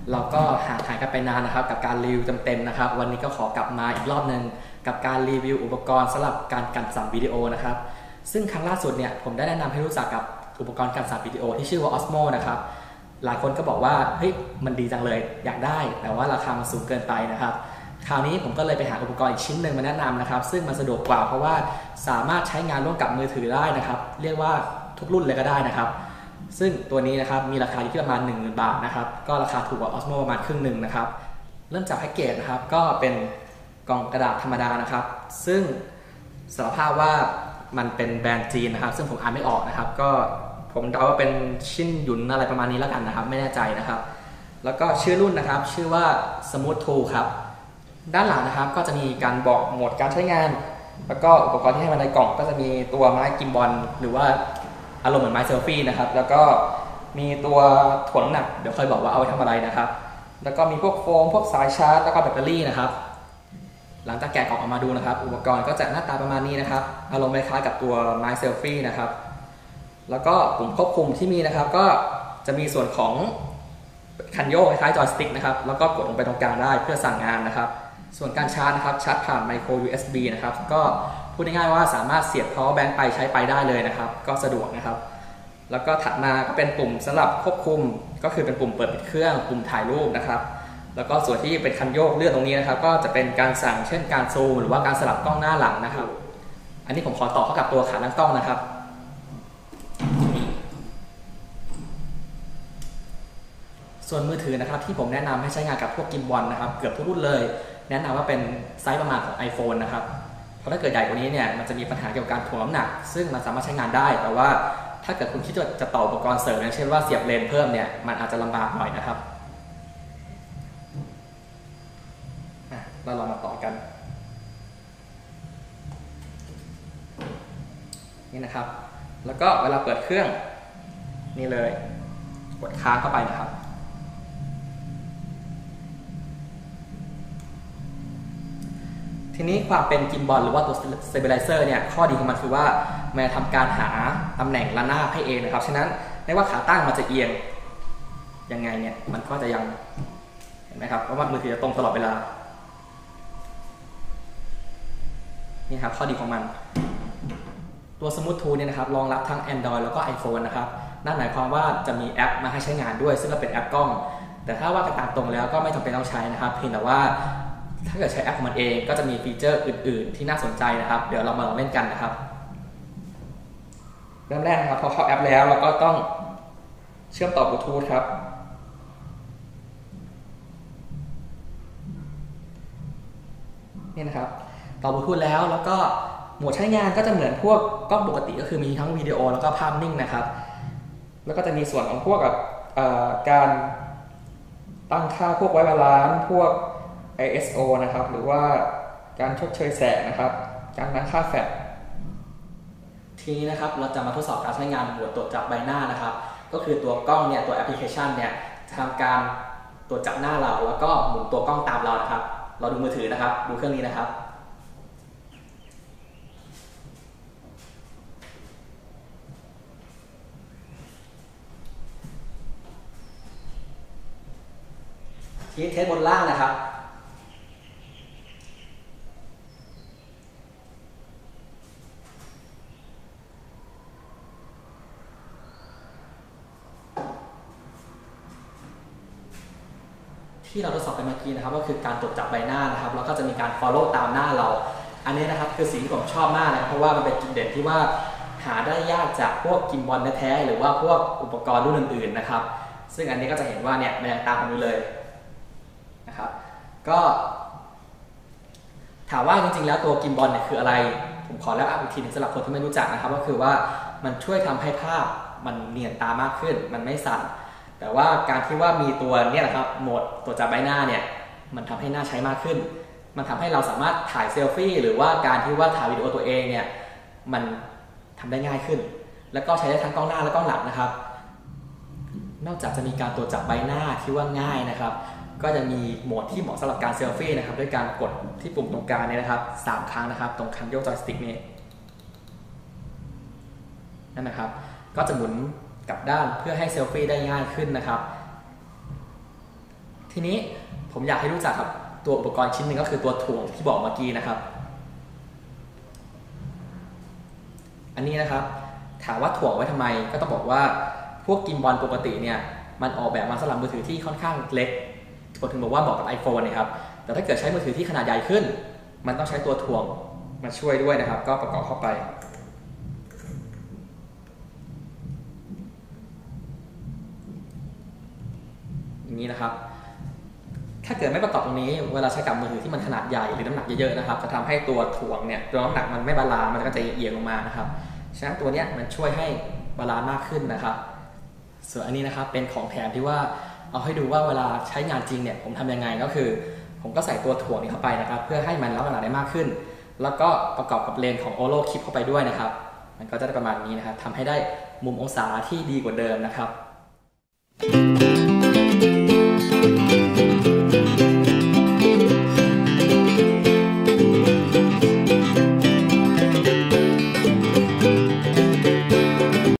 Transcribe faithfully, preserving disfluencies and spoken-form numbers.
เราก็ห่างหายกันไปนานนะครับกับการรีวิวเต็มๆนะครับวันนี้ก็ขอกลับมาอีกรอบหนึ่งกับการรีวิวอุปกรณ์สำหรับการกันสั่นวิดีโอนะครับซึ่งครั้งล่าสุดเนี่ยผมได้แนะนำให้รู้จักกับอุปกรณ์กันสั่นวิดีโอที่ชื่อว่า Osmo นะครับหลายคนก็บอกว่าเฮ้ยมันดีจังเลยอยากได้แต่ว่าราคามันสูงเกินไปนะครับคราวนี้ผมก็เลยไปหาอุปกรณ์อีกชิ้นหนึ่งมาแนะนำนะครับซึ่งมันสะดวกกว่าเพราะว่าสามารถใช้งานร่วมกับมือถือได้นะครับเรียกว่าทุกรุ่นเลยก็ได้นะครับซึ่งตัวนี้นะครับมีราคาอยู่ที่ประมาณ หนึ่งหมื่น บาทนะครับก็ราคาถูกกว่า Osmo ประมาณครึ่งหนึ่งนะครับเริ่มจากแพ็กเกจนะครับก็เป็นกล่องกระดาษธรรมดานะครับซึ่งสารภาพว่ามันเป็นแบรนด์จีนนะครับซึ่งผมอ่านไม่ออกนะครับก็ผมเดาว่าเป็นชินหยุนอะไรประมาณนี้แล้วกันนะครับไม่แน่ใจนะครับแล้วก็ชื่อรุ่นนะครับชื่อว่า Smooth ทู ครับด้านหลังนะครับก็จะมีการบอกโหมดการใช้งานแล้วก็อุปกรณ์ที่ให้มาในกล่องก็จะมีตัวไม้กิมบอลหรือว่าอารมณ์เหมือนไม้เซลฟี่นะครับแล้วก็มีตัวถ่วงน้ำหนักเดี๋ยวค่อยบอกว่าเอาไว้ทำอะไรนะครับแล้วก็มีพวกโฟมพวกสายชาร์จแล้วก็แบตเตอรี่นะครับหลังจากแกะกล่องออกมาดูนะครับอุปกรณ์ก็จะหน้าตาประมาณนี้นะครับอารมณ์คล้ายกับตัวไม้เซลฟี่นะครับแล้วก็ปุ่มควบคุมที่มีนะครับก็จะมีส่วนของคันโยกคล้ายๆจอยสติ๊กนะครับแล้วก็กดลงไปตรงกลางได้เพื่อสั่งงานนะครับส่วนการชาร์จนะครับชาร์จผ่านไมโคร ยู เอส บี นะครับก็พูดง่ายๆว่าสามารถเสียบ power bank ไปใช้ไปได้เลยนะครับก็สะดวกนะครับแล้วก็ถัดมาก็เป็นปุ่มสำหรับควบคุมก็คือเป็นปุ่มเปิดปิดเครื่องปุ่มถ่ายรูปนะครับแล้วก็ส่วนที่เป็นคันโยกเลื่อนตรงนี้นะครับก็จะเป็นการสั่งเช่นการซูมหรือว่าการสลับกล้องหน้าหลังนะครับอันนี้ผมขอต่อเข้ากับตัวขาตั้งกล้องนะครับส่วนมือถือนะครับที่ผมแนะนำให้ใช้งานกับพวกกิมบอลนะครับเกือบทุกรุ่นเลยแนะนำว่าเป็นไซส์ประมาณของ iPhone นะครับเพราะถ้าเกิดใหญ่กว่านี้เนี่ยมันจะมีปัญหาเกี่ยวกับการถ่วงน้ำหนักซึ่งมันสามารถใช้งานได้แต่ว่าถ้าเกิดคุณคิดว่าจะต่ออุปกรณ์เสริมอย่างเช่นว่าเสียบเลนเพิ่มเนี่ยมันอาจจะลำบากหน่อยนะครับเราลองมาต่อกันนี่นะครับแล้วก็เวลาเปิดเครื่องนี่เลยกดค้างเข้าไปนะครับทีนี้ความเป็นกิมบอลหรือว่าตัว stabilizer เนี่ยข้อดีของมันคือว่ามันจะทำการหาตำแหน่งระนาบให้เองนะครับฉะนั้นไม่ว่าขาตั้งมันจะเอียงยังไงเนี่ยมันก็จะยังเห็นไหมครับเพราะว่ามือถือจะตรงตลอดเวลานี่ครับข้อดีของมันตัว Smooth ทู เนี่ยนะครับรองรับทั้ง Android แล้วก็ iPhone นะครับนั่นหมายความว่าจะมีแอปมาให้ใช้งานด้วยซึ่งก็เป็นแอปกล้องแต่ถ้าว่ากันตามตรงแล้วก็ไม่จำเป็นต้องใช้นะครับเพียงแต่ว่าถ้าเกิดใช้แอปของมันเองก็จะมีฟีเจอร์อื่นๆที่น่าสนใจนะครับเดี๋ยวเรามาลองเล่นกันนะครับเริ่มแรกนะครับพอเข้าแอปแล้วเราก็ต้องเชื่อมต่อบลูทูธครับนี่นะครับต่อบลูทูธแล้วแล้วก็โหมดใช้งานก็จะเหมือนพวกกล้องปกติก็คือมีทั้งวิดีโอแล้วก็ภาพนิ่งนะครับแล้วก็จะมีส่วนของพวกกับการตั้งค่าพวกไวบาลานซ์พวก ไอ เอส โอ นะครับหรือว่าการชดเชยแสงนะครับการตั้งค่าแฟลชทีนี้นะครับเราจะมาทดสอบการใช้งานโหมดตรวจจับใบหน้านะครับก็คือตัวกล้องเนี่ยตัวแอปพลิเคชันเนี่ยจะทำการตรวจจับหน้าเราแล้วก็หมุนตัวกล้องตามเรานะครับเราดูมือถือนะครับดูเครื่องนี้นะครับทีนี้เทสบนล่างนะครับที่เราทดสอบไปเมื่อกี้นะครับก็คือการตรวจจับใบหน้านะครับแล้วก็จะมีการ follow ตามหน้าเราอันนี้นะครับคือสิ่งที่ผมชอบมากนะเพราะว่ามันเป็นจุดเด่นที่ว่าหาได้ยากจากพวกกิมบอลแท้ๆหรือว่าพวกอุปกรณ์รุ่นอื่นๆนะครับซึ่งอันนี้ก็จะเห็นว่าเนี่ยมันยังตามกันอยู่เลยนะครับก็ถามว่าจริงๆแล้วตัวกิมบอลเนี่ยคืออะไรผมขอเล่าอีกทีนึงสำหรับคนที่ไม่รู้จักนะครับก็คือว่ามันช่วยทำให้ภาพมันเนียนตามากขึ้นมันไม่สั่นแต่ว่าการที่ว่ามีตัวเนี่ยนะครับโหมดตรวจจับใบหน้าเนี่ยมันทำให้หน้าใช้มากขึ้นมันทำให้เราสามารถถ่ายเซลฟี่หรือว่าการที่ว่าถ่ายวิดีโอตัวเองเนี่ยมันทำได้ง่ายขึ้นแล้วก็ใช้ได้ทั้งกล้องหน้าและกล้องหลังนะครับนอกจากจะมีการตรวจจับใบหน้าที่ว่าง่ายนะครับก็จะมีโหมดที่เหมาะสำหรับการเซลฟี่นะครับด้วยการกดที่ปุ่มตรงกลางเนี่ยนะครับสามครั้งนะครับตรงคันโยกจอยสติ๊กนี้นั่นนะครับก็จะหมุนกลับด้านเพื่อให้เซลฟี่ได้ง่ายขึ้นนะครับทีนี้ผมอยากให้รู้จักกับตัวอุปกรณ์ชิ้นหนึ่งก็คือตัวถ่วงที่บอกเมื่อกี้นะครับอันนี้นะครับถามว่าถ่วงไว้ทำไมก็ต้องบอกว่าพวกกิมบอลปกติเนี่ยมันออกแบบมาสำหรับมือถือที่ค่อนข้างเล็กผมถึงบอกว่าเหมาะกับ iPhone นะครับแต่ถ้าเกิดใช้มือถือที่ขนาดใหญ่ขึ้นมันต้องใช้ตัวถ่วงมาช่วยด้วยนะครับก็ประกอบเข้าไปอย่างนี้นะครับถ้าเกิดไม่ประกอบตรงนี้เวลาใช้กับมือถือที่มันขนาดใหญ่หรือน้ำหนักเยอะๆนะครับจะทำให้ตัวถ่วงเนี่ยตัวน้ำหนักมันไม่บาลานซ์มันก็จะเอียงลงมานะครับฉะนั้นตัวนี้มันช่วยให้บาลานซ์มากขึ้นนะครับส่วนอันนี้นะครับเป็นของแถมที่ว่าเอาให้ดูว่าเวลาใช้งานจริงเนี่ยผมทำยังไงก็คือผมก็ใส่ตัวถ่วงนี้เข้าไปนะครับเพื่อให้มันรับน้ำหนักได้มากขึ้นแล้วก็ประกอบกับเลนส์ของ โอโล Clip เข้าไปด้วยนะครับมันก็จะได้ประมาณนี้นะครับทำให้ได้มุมองศาที่ดีกว่าเดิมนะครับ